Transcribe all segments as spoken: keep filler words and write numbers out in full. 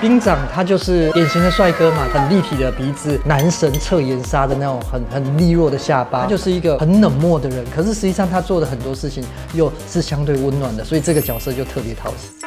兵长他就是典型的帅哥嘛，很立体的鼻子，男神侧颜杀的那种很很利落的下巴，他就是一个很冷漠的人。可是实际上他做的很多事情又是相对温暖的，所以这个角色就特别讨喜。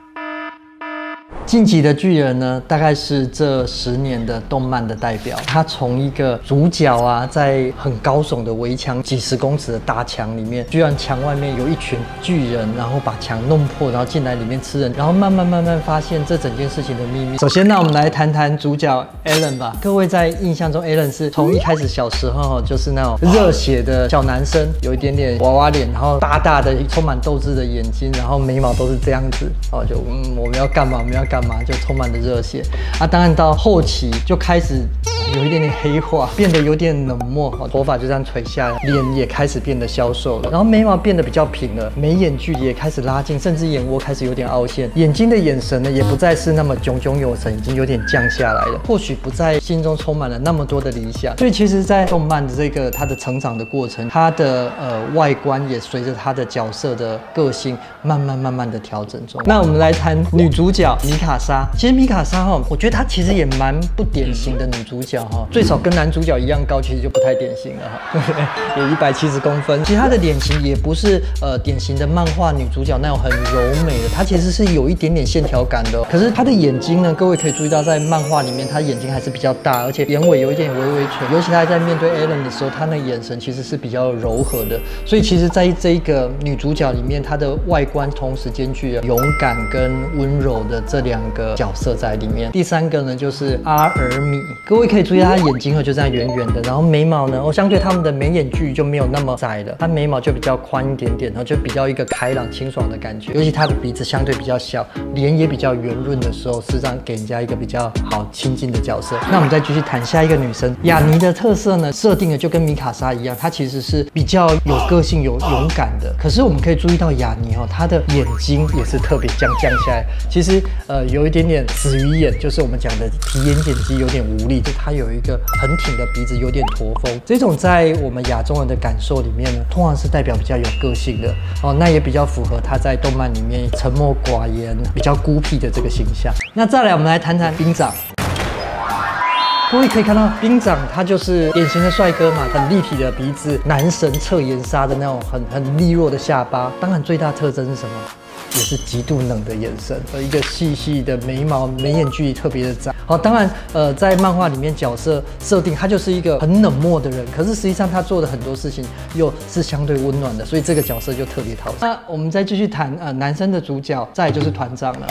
进击的巨人呢，大概是这十年的动漫的代表。他从一个主角啊，在很高耸的围墙、几十公尺的大墙里面，居然墙外面有一群巨人，然后把墙弄破，然后进来里面吃人，然后慢慢慢慢发现这整件事情的秘密。首先呢，我们来谈谈主角 Alan 吧。各位在印象中 ，Alan 是从一开始小时候就是那种热血的小男生，有一点点娃娃脸，然后大大的充满斗志的眼睛，然后眉毛都是这样子，哦，就嗯，我们要干嘛？我们要干嘛？ 就充满了热血啊！当然到后期就开始有一点点黑化，变得有点冷漠，头发就这样垂下来，脸也开始变得消瘦了，然后眉毛变得比较平了，眉眼距离也开始拉近，甚至眼窝开始有点凹陷，眼睛的眼神呢也不再是那么炯炯有神，已经有点降下来了。或许不在心中充满了那么多的理想，所以其实，在动漫的这个他的成长的过程，他的呃外观也随着他的角色的个性慢慢慢慢的调整中。那我们来谈女主角米卡莎。 其实米卡莎哈，我觉得她其实也蛮不典型的女主角哈，最少跟男主角一样高，其实就不太典型了哈，对不对？也一百七十公分。其实她的脸型也不是呃典型的漫画女主角那种很柔美的，她其实是有一点点线条感的。可是她的眼睛呢，各位可以注意到，在漫画里面，她眼睛还是比较大，而且眼尾有一点微微垂。尤其她在面对 Alan 的时候，她那眼神其实是比较柔和的。所以其实，在这一个女主角里面，她的外观同时兼具了勇敢跟温柔的这两个 角色在里面。第三个呢，就是阿尔米。各位可以注意，她眼睛就这样圆圆的，然后眉毛呢，哦，相对他们的眉眼距离就没有那么窄了，她眉毛就比较宽一点点，然后就比较一个开朗清爽的感觉。尤其她的鼻子相对比较小，脸也比较圆润的时候，事实上给人家一个比较好亲近的角色。那我们再继续谈下一个女生，雅尼的特色呢，设定的就跟米卡莎一样，她其实是比较有个性、有勇敢的。可是我们可以注意到雅尼哦，她的眼睛也是特别降降下来，其实呃有一点点 死鱼眼，就是我们讲的提眼睑肌有点无力，就它有一个很挺的鼻子，有点驼峰。这种在我们亚洲人的感受里面呢，通常是代表比较有个性的哦，那也比较符合他在动漫里面沉默寡言、比较孤僻的这个形象。那再来，我们来谈谈兵长。 各位可以看到，兵长他就是典型的帅哥嘛，很立体的鼻子，男神侧颜杀的那种很很利落的下巴。当然，最大特征是什么？ 也是极度冷的眼神，和一个细细的眉毛，眉眼距离特别的窄。好，当然，呃，在漫画里面角色设定，他就是一个很冷漠的人，可是实际上他做的很多事情又是相对温暖的，所以这个角色就特别讨喜。那我们再继续谈呃男生的主角，再来就是团长了。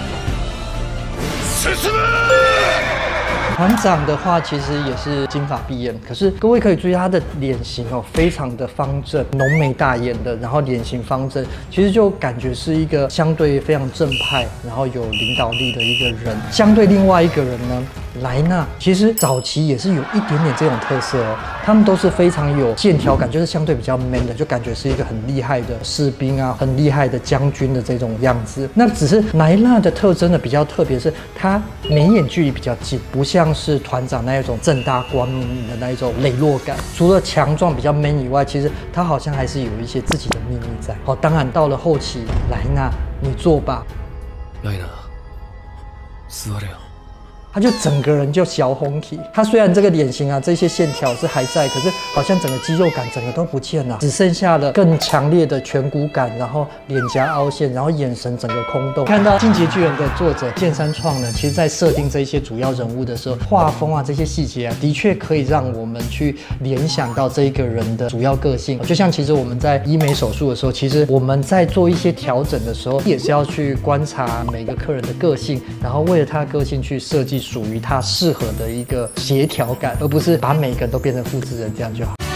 团长的话，其实也是金发碧眼，可是各位可以注意他的脸型哦，非常的方正，浓眉大眼的，然后脸型方正，其实就感觉是一个相对非常正派，然后有领导力的一个人。相对另外一个人呢，莱纳，其实早期也是有一点点这种特色哦，他们都是非常有线条感，就是相对比较 man 的，就感觉是一个很厉害的士兵啊，很厉害的将军的这种样子。那只是莱纳的特征呢比较特别，是他眉眼距离比较近，不像 是团长那一种正大光明的那一种磊落感，除了强壮比较 man 以外，其实他好像还是有一些自己的秘密在。好，当然到了后期，莱纳，你做吧。莱纳，座れよ。 他就整个人就小红体，他虽然这个脸型啊这些线条是还在，可是好像整个肌肉感整个都不见了，只剩下了更强烈的颧骨感，然后脸颊凹陷，然后眼神整个空洞。看到《进击巨人》的作者剑山创呢，其实在设定这些主要人物的时候，画风啊这些细节啊，的确可以让我们去联想到这一个人的主要个性。就像其实我们在医美手术的时候，其实我们在做一些调整的时候，也是要去观察每个客人的个性，然后为了他的个性去设计 属于他适合的一个协调感，而不是把每个人都变成复制人，这样就好。